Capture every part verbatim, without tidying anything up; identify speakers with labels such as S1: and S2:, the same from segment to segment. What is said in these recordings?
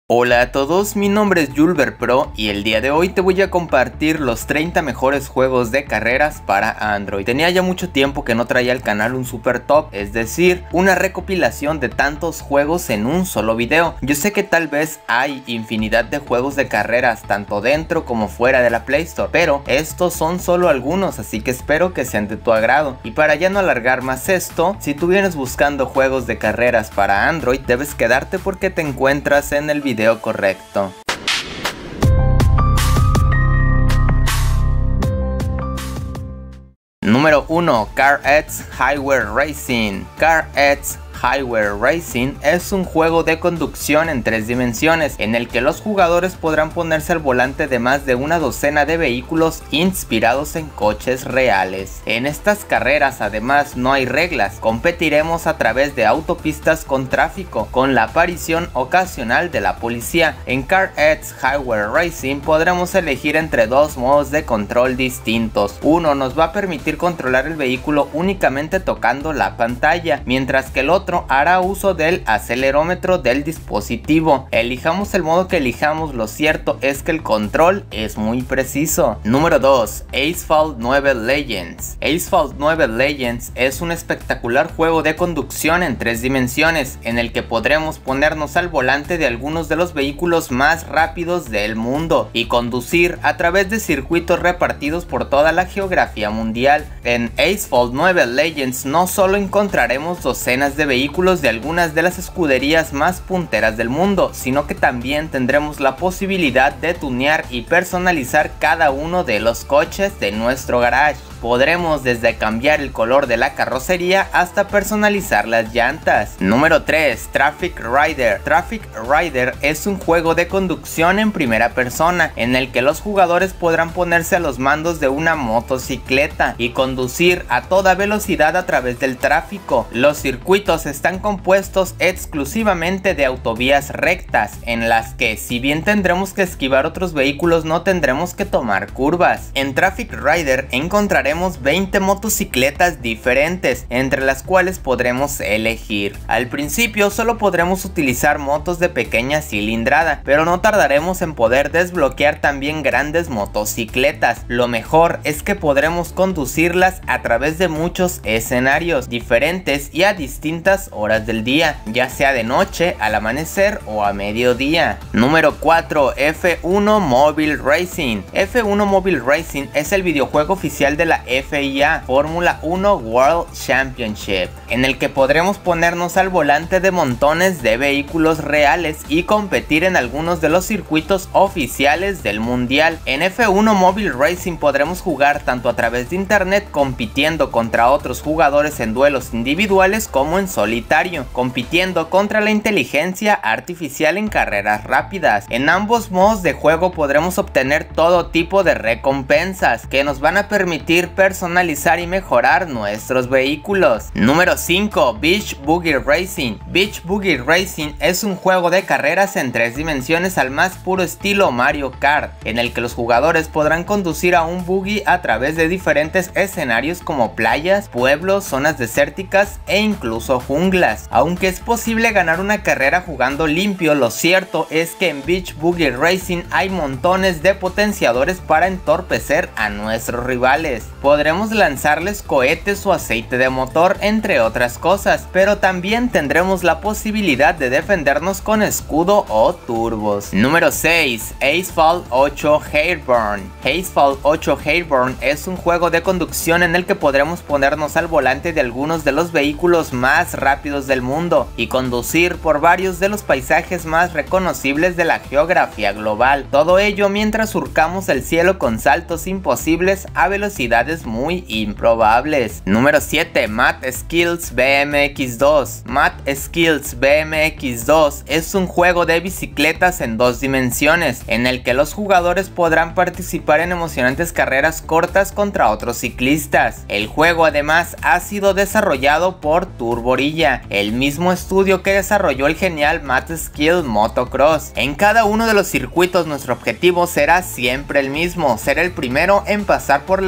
S1: Hola a todos, mi nombre es Julber Pro y el día de hoy te voy a compartir los treinta mejores juegos de carreras para Android. Tenía ya mucho tiempo que no traía al canal un super top, es decir, una recopilación de tantos juegos en un solo video. Yo sé que tal vez hay infinidad de juegos de carreras tanto dentro como fuera de la Play Store, pero estos son solo algunos, así que espero que sean de tu agrado. Y para ya no alargar más esto, si tú vienes buscando juegos de carreras para Android, debes quedarte porque te encuentras en el video correcto. Número uno. CarX Highway Racing. CarX Highway Racing es un juego de conducción en tres dimensiones en el que los jugadores podrán ponerse al volante de más de una docena de vehículos inspirados en coches reales. En estas carreras además no hay reglas, competiremos a través de autopistas con tráfico, con la aparición ocasional de la policía. En CarX Highway Racing podremos elegir entre dos modos de control distintos. Uno nos va a permitir controlar el vehículo únicamente tocando la pantalla, mientras que el otro hará uso del acelerómetro del dispositivo. Elijamos el modo que elijamos, lo cierto es que el control es muy preciso. Número dos. Asphalt nueve Legends. Asphalt nueve Legends es un espectacular juego de conducción en tres dimensiones en el que podremos ponernos al volante de algunos de los vehículos más rápidos del mundo y conducir a través de circuitos repartidos por toda la geografía mundial. En Asphalt nueve Legends no solo encontraremos docenas de vehículos vehículos de algunas de las escuderías más punteras del mundo, sino que también tendremos la posibilidad de tunear y personalizar cada uno de los coches de nuestro garage. Podremos desde cambiar el color de la carrocería hasta personalizar las llantas. Número tres. Traffic Rider. Traffic Rider es un juego de conducción en primera persona en el que los jugadores podrán ponerse a los mandos de una motocicleta y conducir a toda velocidad a través del tráfico. Los circuitos están compuestos exclusivamente de autovías rectas en las que, si bien tendremos que esquivar otros vehículos, no tendremos que tomar curvas. En Traffic Rider encontraremos veinte motocicletas diferentes, entre las cuales podremos elegir. Al principio solo podremos utilizar motos de pequeña cilindrada, pero no tardaremos en poder desbloquear también grandes motocicletas. Lo mejor es que podremos conducirlas a través de muchos escenarios diferentes y a distintas horas del día, ya sea de noche, al amanecer o a mediodía. Número cuatro. F uno Mobile Racing. F uno Mobile Racing es el videojuego oficial de la F I A, Fórmula uno World Championship, en el que podremos ponernos al volante de montones de vehículos reales y competir en algunos de los circuitos oficiales del mundial. En F uno Mobile Racing podremos jugar tanto a través de internet compitiendo contra otros jugadores en duelos individuales como en solitario, compitiendo contra la inteligencia artificial en carreras rápidas. En ambos modos de juego podremos obtener todo tipo de recompensas que nos van a permitir personalizar y mejorar nuestros vehículos. Número cinco. Beach Buggy Racing. Beach Buggy Racing es un juego de carreras en tres dimensiones al más puro estilo Mario Kart, en el que los jugadores podrán conducir a un buggy a través de diferentes escenarios como playas, pueblos, zonas desérticas e incluso junglas. Aunque es posible ganar una carrera jugando limpio, lo cierto es que en Beach Buggy Racing hay montones de potenciadores para entorpecer a nuestros rivales. Podremos lanzarles cohetes o aceite de motor, entre otras cosas, pero también tendremos la posibilidad de defendernos con escudo o turbos. Número seis. Asphalt ocho Airborne. Asphalt ocho Airborne es un juego de conducción en el que podremos ponernos al volante de algunos de los vehículos más rápidos del mundo y conducir por varios de los paisajes más reconocibles de la geografía global. Todo ello mientras surcamos el cielo con saltos imposibles a velocidades muy improbables. Número siete. Mad Skills B M X dos. Mad Skills B M X dos es un juego de bicicletas en dos dimensiones en el que los jugadores podrán participar en emocionantes carreras cortas contra otros ciclistas. El juego además ha sido desarrollado por Turborilla, el mismo estudio que desarrolló el genial Mad Skills Motocross. En cada uno de los circuitos nuestro objetivo será siempre el mismo, ser el primero en pasar por la línea de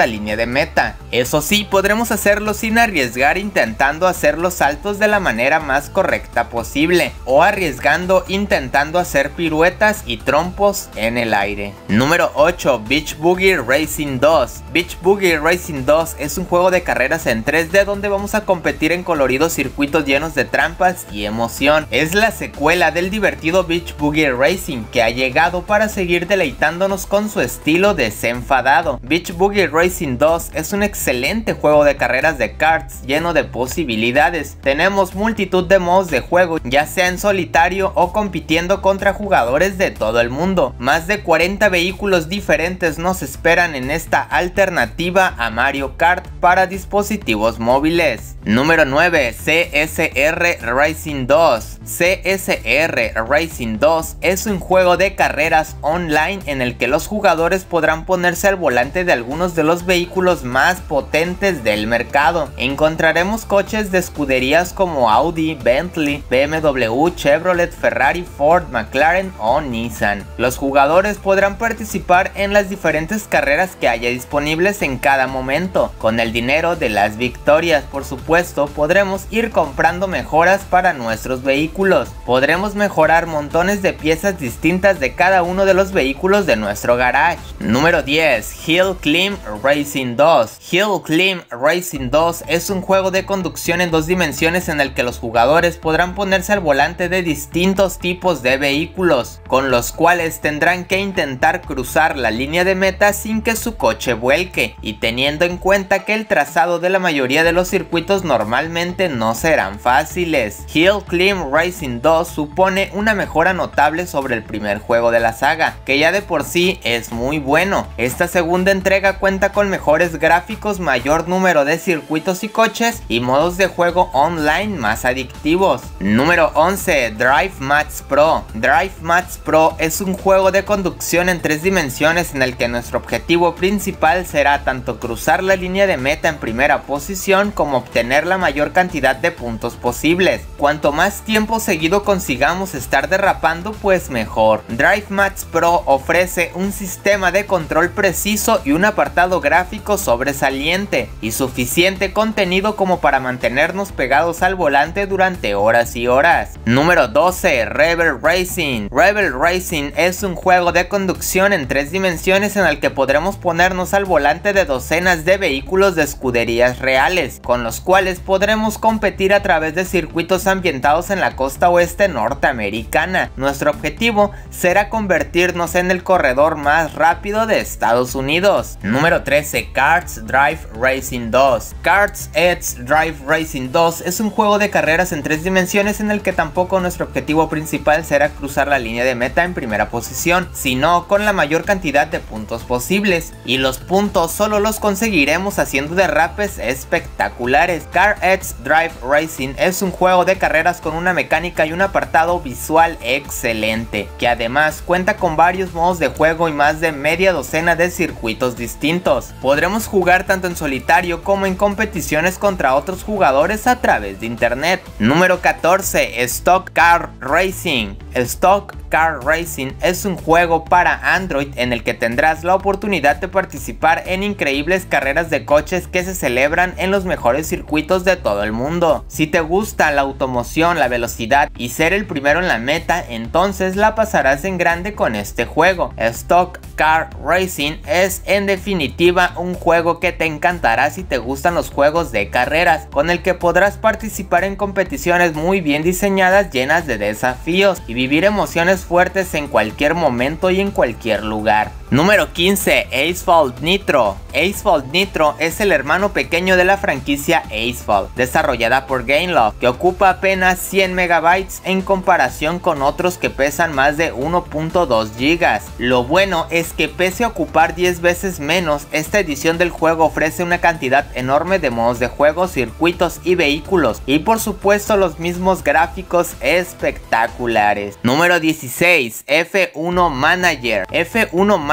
S1: meta. Eso sí, podremos hacerlo sin arriesgar, intentando hacer los saltos de la manera más correcta posible, o arriesgando intentando hacer piruetas y trompos en el aire. Número ocho. Beach Boogie Racing dos. Beach Boogie Racing dos es un juego de carreras en tres D donde vamos a competir en coloridos circuitos llenos de trampas y emoción. Es la secuela del divertido Beach Boogie Racing, que ha llegado para seguir deleitándonos con su estilo desenfadado. Beach Boogie Racing dos es un excelente juego de carreras de karts lleno de posibilidades. Tenemos multitud de modos de juego, ya sea en solitario o compitiendo contra jugadores de todo el mundo. Más de cuarenta vehículos diferentes nos esperan en esta alternativa a Mario Kart para dispositivos móviles. Número nueve. C S R Racing dos. C S R Racing dos es un juego de carreras online en el que los jugadores podrán ponerse al volante de algunos de los vehículos más potentes del mercado. Encontraremos coches de escuderías como Audi, Bentley, B M W, Chevrolet, Ferrari, Ford, McLaren o Nissan. Los jugadores podrán participar en las diferentes carreras que haya disponibles en cada momento. Con el dinero de las victorias, por supuesto, podremos ir comprando mejoras para nuestros vehículos. Podremos mejorar montones de piezas distintas de cada uno de los vehículos de nuestro garage. Número diez. Hill Climb Racing dos. Hill Climb Racing dos es un juego de conducción en dos dimensiones en el que los jugadores podrán ponerse al volante de distintos tipos de vehículos, con los cuales tendrán que intentar cruzar la línea de meta sin que su coche vuelque, y teniendo en cuenta que el trazado de la mayoría de los circuitos normalmente no serán fáciles. Hill Climb Racing dos supone una mejora notable sobre el primer juego de la saga, que ya de por sí es muy bueno. Esta segunda entrega cuenta con mejores gráficos, mayor número de circuitos y coches, y modos de juego online más adictivos. Número once. Drive Mats Pro. Drive Mats Pro es un juego de conducción en tres dimensiones en el que nuestro objetivo principal será tanto cruzar la línea de meta en primera posición como obtener la mayor cantidad de puntos posibles. Cuanto más tiempo seguido consigamos estar derrapando, pues mejor. Drive Mats Pro ofrece un sistema de control preciso y un apartado gráfico sobresaliente, y suficiente contenido como para mantenernos pegados al volante durante horas y horas. Número doce. Rebel Racing. Rebel Racing es un juego de conducción en tres dimensiones en el que podremos ponernos al volante de docenas de vehículos de escuderías reales, con los cuales podremos competir a través de circuitos ambientados en la costa oeste norteamericana. Nuestro objetivo será convertirnos en el corredor más rápido de Estados Unidos. Número trece. Karts Drive Racing dos. Karts Edge Drive Racing dos es un juego de carreras en tres dimensiones en el que tampoco nuestro objetivo principal será cruzar la línea de meta en primera posición, sino con la mayor cantidad de puntos posibles, y los puntos solo los conseguiremos haciendo derrapes espectaculares. Car Edge Drive Racing es un juego de carreras con una mecánica y un apartado visual excelente, que además cuenta con varios modos de juego y más de media docena de circuitos distintos. Podremos jugar tanto en solitario como en competiciones contra otros jugadores a través de internet. Número catorce. Stock Car Racing. Stock Car Racing es un juego para Android en el que tendrás la oportunidad de participar en increíbles carreras de coches que se celebran en los mejores circuitos de todo el mundo. Si te gusta la automoción, la velocidad y ser el primero en la meta, entonces la pasarás en grande con este juego. Stock Car Racing es en definitiva un juego que te encantará si te gustan los juegos de carreras, con el que podrás participar en competiciones muy bien diseñadas, llenas de desafíos, y vivir emociones fuertes en cualquier momento y en cualquier lugar. Número quince. Asphalt Nitro. Asphalt Nitro es el hermano pequeño de la franquicia Asphalt, desarrollada por Gameloft, que ocupa apenas cien megabytes en comparación con otros que pesan más de uno punto dos gigas. Lo bueno es que pese a ocupar diez veces menos, esta edición del juego ofrece una cantidad enorme de modos de juego, circuitos y vehículos, y por supuesto los mismos gráficos espectaculares. Número dieciséis. F uno Manager. F uno Manager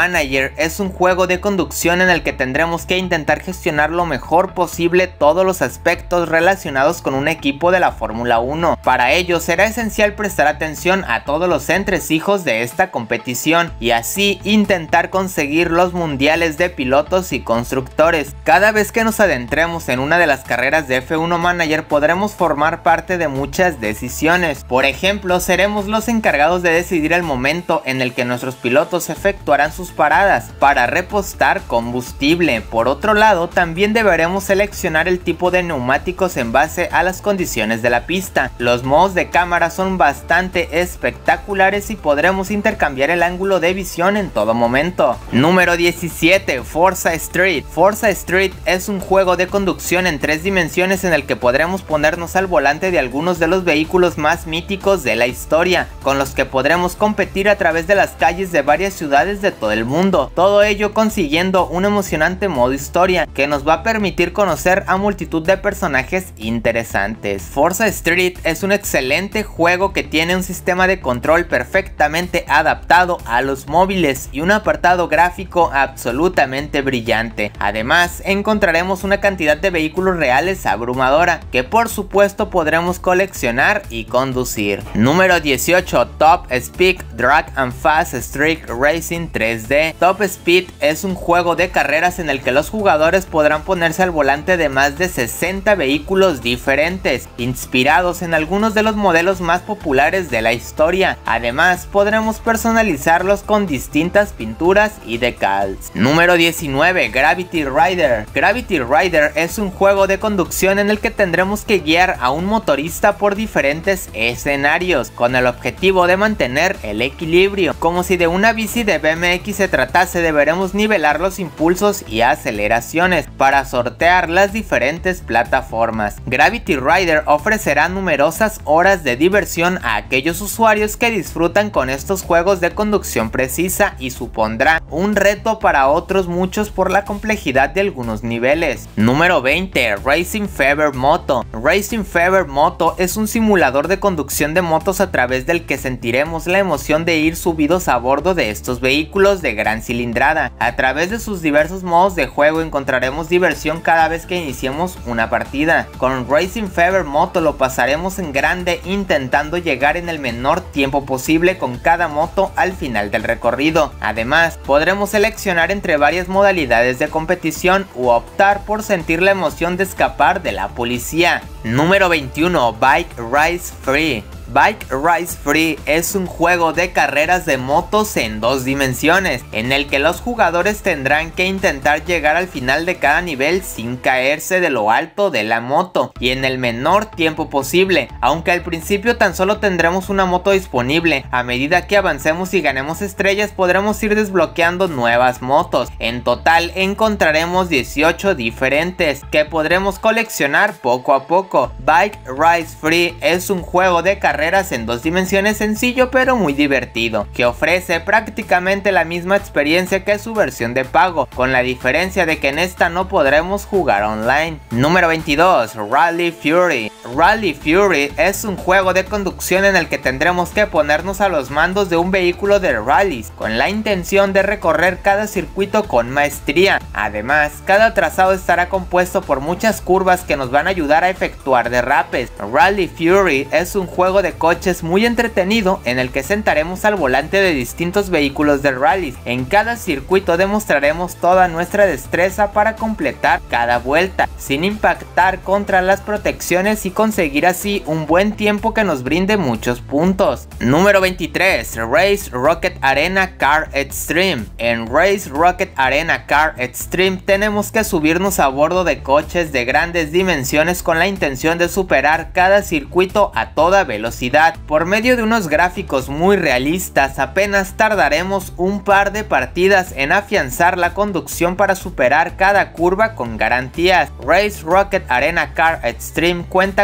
S1: Manager es un juego de conducción en el que tendremos que intentar gestionar lo mejor posible todos los aspectos relacionados con un equipo de la Fórmula uno. Para ello será esencial prestar atención a todos los entresijos de esta competición y así intentar conseguir los mundiales de pilotos y constructores. Cada vez que nos adentremos en una de las carreras de F uno Manager podremos formar parte de muchas decisiones. Por ejemplo, seremos los encargados de decidir el momento en el que nuestros pilotos efectuarán sus paradas para repostar combustible. Por otro lado, también deberemos seleccionar el tipo de neumáticos en base a las condiciones de la pista. Los modos de cámara son bastante espectaculares y podremos intercambiar el ángulo de visión en todo momento. Número diecisiete. Forza Street. Forza Street es un juego de conducción en tres dimensiones en el que podremos ponernos al volante de algunos de los vehículos más míticos de la historia, con los que podremos competir a través de las calles de varias ciudades de todo el mundo, todo ello consiguiendo un emocionante modo historia que nos va a permitir conocer a multitud de personajes interesantes. Forza Street es un excelente juego que tiene un sistema de control perfectamente adaptado a los móviles y un apartado gráfico absolutamente brillante. Además, encontraremos una cantidad de vehículos reales abrumadora que por supuesto podremos coleccionar y conducir. Número dieciocho. Top Speed Drag and Fast Street Racing tres D. Top Speed es un juego de carreras en el que los jugadores podrán ponerse al volante de más de sesenta vehículos diferentes, inspirados en algunos de los modelos más populares de la historia. Además, podremos personalizarlos con distintas pinturas y decals. Número diecinueve. Gravity Rider. Gravity Rider es un juego de conducción en el que tendremos que guiar a un motorista por diferentes escenarios, con el objetivo de mantener el equilibrio. Como si de una bici de B M X se tratase, deberemos nivelar los impulsos y aceleraciones para sortear las diferentes plataformas. Gravity Rider ofrecerá numerosas horas de diversión a aquellos usuarios que disfrutan con estos juegos de conducción precisa y supondrá un reto para otros muchos por la complejidad de algunos niveles. Número veinte. Racing Fever Moto. Racing Fever Moto es un simulador de conducción de motos a través del que sentiremos la emoción de ir subidos a bordo de estos vehículos de gran cilindrada. A través de sus diversos modos de juego encontraremos diversión cada vez que iniciemos una partida. Con Racing Fever Moto lo pasaremos en grande intentando llegar en el menor tiempo posible con cada moto al final del recorrido. Además, podremos seleccionar entre varias modalidades de competición u optar por sentir la emoción de escapar de la policía. Número veintiuno. Bike Race Free. Bike Race Free es un juego de carreras de motos en dos dimensiones, en el que los jugadores tendrán que intentar llegar al final de cada nivel sin caerse de lo alto de la moto y en el menor tiempo posible, aunque al principio tan solo tendremos una moto disponible. A medida que avancemos y ganemos estrellas podremos ir desbloqueando nuevas motos. En total encontraremos dieciocho diferentes que podremos coleccionar poco a poco. Bike Race Free es un juego de carreras carreras en dos dimensiones sencillo pero muy divertido, que ofrece prácticamente la misma experiencia que su versión de pago, con la diferencia de que en esta no podremos jugar online. Número veintidós. Rally Fury. Rally Fury es un juego de conducción en el que tendremos que ponernos a los mandos de un vehículo de rallies, con la intención de recorrer cada circuito con maestría. Además, cada trazado estará compuesto por muchas curvas que nos van a ayudar a efectuar derrapes. Rally Fury es un juego de coches muy entretenido en el que sentaremos al volante de distintos vehículos de rallies. En cada circuito demostraremos toda nuestra destreza para completar cada vuelta, sin impactar contra las protecciones y conseguir así un buen tiempo que nos brinde muchos puntos. Número veintitrés. Race Rocket Arena Car Extreme. En Race Rocket Arena Car Extreme tenemos que subirnos a bordo de coches de grandes dimensiones con la intención de superar cada circuito a toda velocidad. Por medio de unos gráficos muy realistas, apenas tardaremos un par de partidas en afianzar la conducción para superar cada curva con garantías. Race Rocket Arena Car Extreme cuenta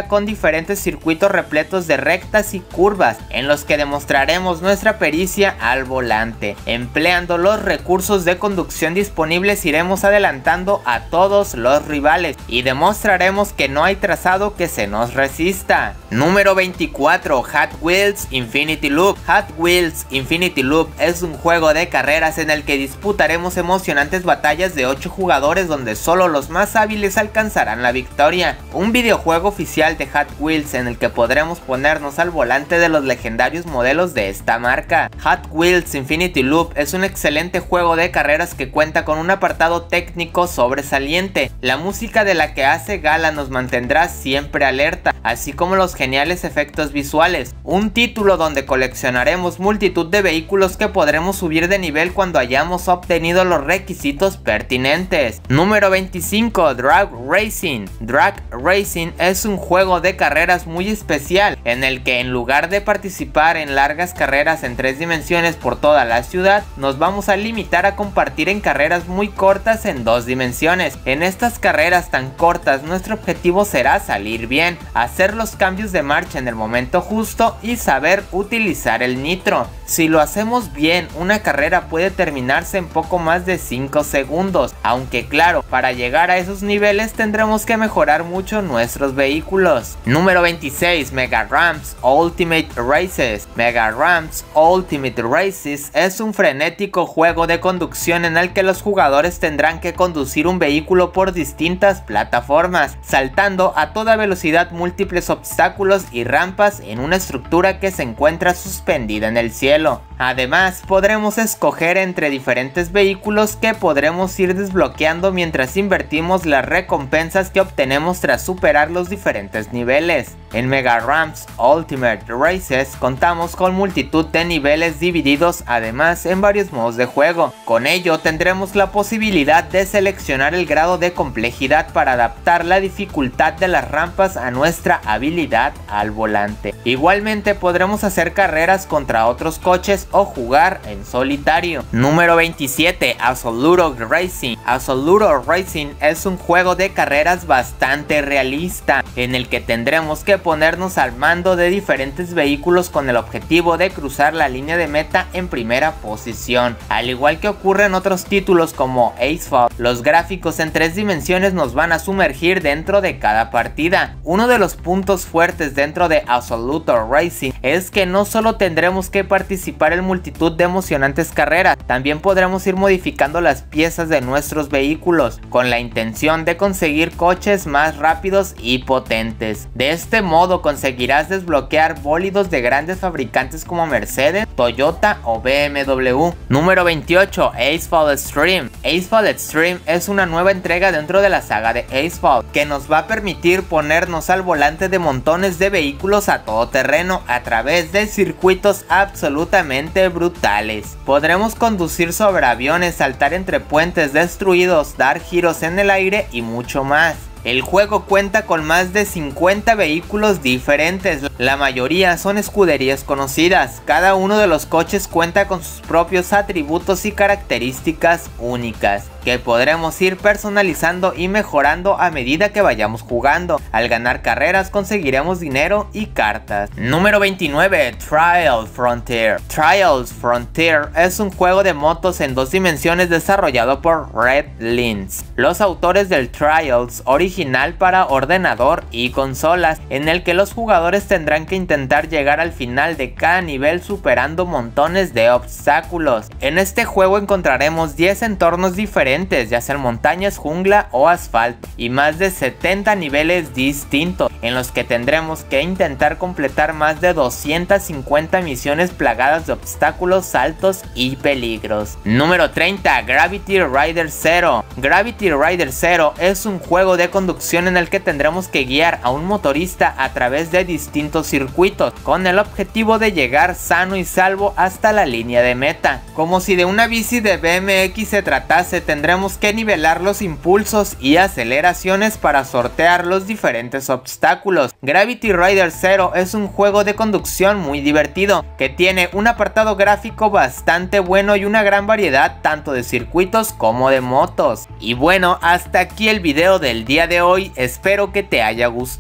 S1: cuenta con diferentes circuitos repletos de rectas y curvas en los que demostraremos nuestra pericia al volante. Empleando los recursos de conducción disponibles iremos adelantando a todos los rivales y demostraremos que no hay trazado que se nos resista. Número veinticuatro. Hot Wheels Infinity Loop. Hot Wheels Infinity Loop es un juego de carreras en el que disputaremos emocionantes batallas de ocho jugadores donde solo los más hábiles alcanzarán la victoria. Un videojuego oficial de Hot Wheels en el que podremos ponernos al volante de los legendarios modelos de esta marca. Hot Wheels Infinity Loop es un excelente juego de carreras que cuenta con un apartado técnico sobresaliente. La música de la que hace gala nos mantendrá siempre alerta, así como los geniales efectos visuales. Un título donde coleccionaremos multitud de vehículos que podremos subir de nivel cuando hayamos obtenido los requisitos pertinentes. Número veinticinco. Drag Racing. Drag Racing es un juego de carreras muy especial en el que en lugar de participar en largas carreras en tres dimensiones por toda la ciudad, nos vamos a limitar a compartir en carreras muy cortas en dos dimensiones. En estas carreras tan cortas nuestro objetivo será salir bien, hacer los cambios de marcha en el momento justo y saber utilizar el nitro. Si lo hacemos bien, una carrera puede terminarse en poco más de cinco segundos, aunque claro, para llegar a esos niveles tendremos que mejorar mucho nuestros vehículos. Número veintiséis. Mega Ramps Ultimate Races. Mega Ramps Ultimate Races es un frenético juego de conducción en el que los jugadores tendrán que conducir un vehículo por distintas plataformas, saltando a toda velocidad múltiples obstáculos y rampas en una estructura que se encuentra suspendida en el cielo. Además, podremos escoger entre diferentes vehículos que podremos ir desbloqueando mientras invertimos las recompensas que obtenemos tras superar los diferentes niveles. En Mega Ramps Ultimate Races contamos con multitud de niveles divididos además en varios modos de juego. Con ello tendremos la posibilidad de seleccionar el grado de complejidad para adaptar la dificultad de las rampas a nuestra habilidad al volante. Igualmente podremos hacer carreras contra otros coches o jugar en solitario. Número veintisiete. Absoluto Racing. Absoluto Racing es un juego de carreras bastante realista en el que tendremos que ponernos al mando de diferentes vehículos con el objetivo de cruzar la línea de meta en primera posición. Al igual que ocurre en otros títulos como Asphalt, los gráficos en tres dimensiones nos van a sumergir dentro de cada partida. Uno de los puntos fuertes dentro de Absoluto Racing es que no solo tendremos que participar en multitud de emocionantes carreras, también podremos ir modificando las piezas de nuestros vehículos con la intención de conseguir coches más rápidos y potentes. De este modo conseguirás desbloquear bólidos de grandes fabricantes como Mercedes, Toyota o B M W. Número veintiocho. Asphalt Extreme. Asphalt Extreme es una nueva entrega dentro de la saga de Asphalt que nos va a permitir ponernos al volante de montones de vehículos a todo terreno a través de circuitos absolutamente brutales. Podremos conducir sobre aviones, saltar entre puentes destruidos, dar giros en el aire y mucho más. El juego cuenta con más de cincuenta vehículos diferentes, la mayoría son escuderías conocidas. Cada uno de los coches cuenta con sus propios atributos y características únicas, que podremos ir personalizando y mejorando a medida que vayamos jugando. Al ganar carreras conseguiremos dinero y cartas. Número veintinueve. Trial Frontier. Trials Frontier es un juego de motos en dos dimensiones desarrollado por Red Lynx, los autores del Trials original para ordenador y consolas, en el que los jugadores tendrán que intentar llegar al final de cada nivel superando montones de obstáculos. En este juego encontraremos diez entornos diferentes, ya sean montañas, jungla o asfalto, y más de setenta niveles distintos, en los que tendremos que intentar completar más de doscientas cincuenta misiones plagadas de obstáculos, saltos y peligros. Número treinta. Gravity Rider Zero. Gravity Rider Zero es un juego de conducción en el que tendremos que guiar a un motorista a través de distintos circuitos con el objetivo de llegar sano y salvo hasta la línea de meta. Como si de una bici de B M X se tratase, tendremos que nivelar los impulsos y aceleraciones para sortear los diferentes obstáculos. Gravity Rider Zero es un juego de conducción muy divertido que tiene un apartado gráfico bastante bueno y una gran variedad tanto de circuitos como de motos. Y bueno, hasta aquí el video del día de hoy, espero que te haya gustado.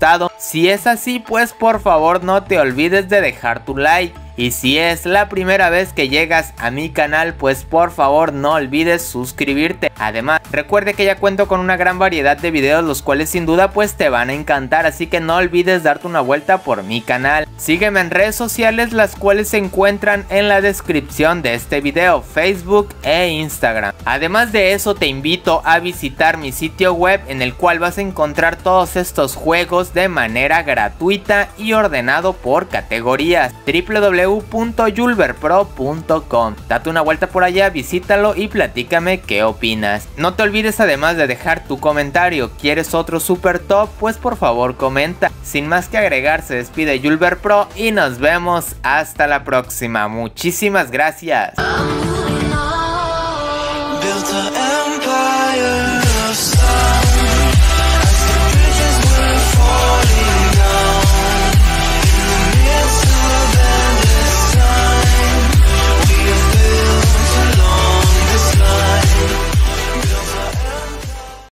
S1: Si es así, pues por favor no te olvides de dejar tu like. Y si es la primera vez que llegas a mi canal, pues por favor no olvides suscribirte. Además, recuerde que ya cuento con una gran variedad de videos, los cuales sin duda pues te van a encantar, así que no olvides darte una vuelta por mi canal. Sígueme en redes sociales, las cuales se encuentran en la descripción de este video, Facebook e Instagram. Además de eso, te invito a visitar mi sitio web, en el cual vas a encontrar todos estos juegos de manera gratuita y ordenado por categorías. w w w punto julberpro punto com. Date una vuelta por allá, visítalo y platícame qué opinas. No te olvides además de dejar tu comentario. ¿Quieres otro super top? Pues por favor comenta. Sin más que agregar, se despide julberpro y nos vemos hasta la próxima. Muchísimas gracias.